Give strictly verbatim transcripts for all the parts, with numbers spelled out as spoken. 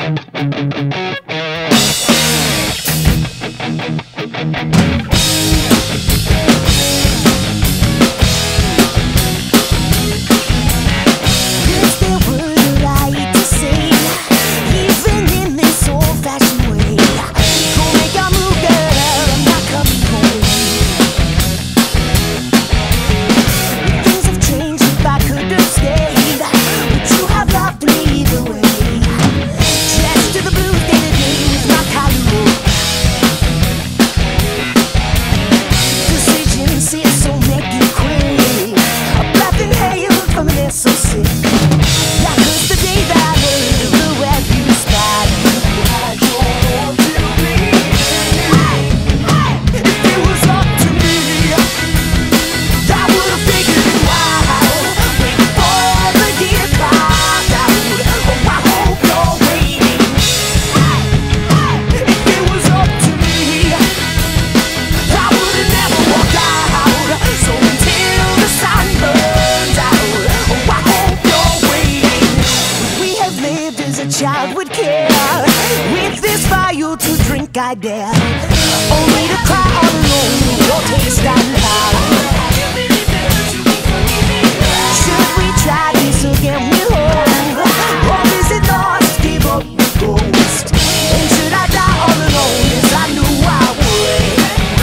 I dare only to cry all alone, your taste and power. Should we try this again, we'll hold. Or is it lost, give up the ghost? And should I die all alone, as I knew I would?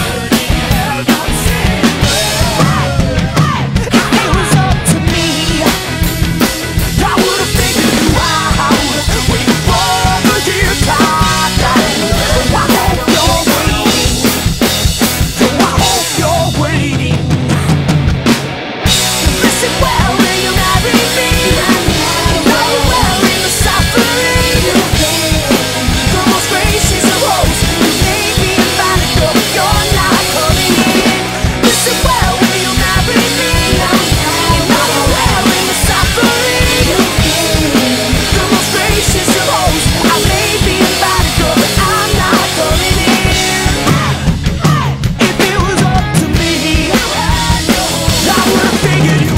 If it was up to me, I would have figured you out. Waiting for the guitar. Figured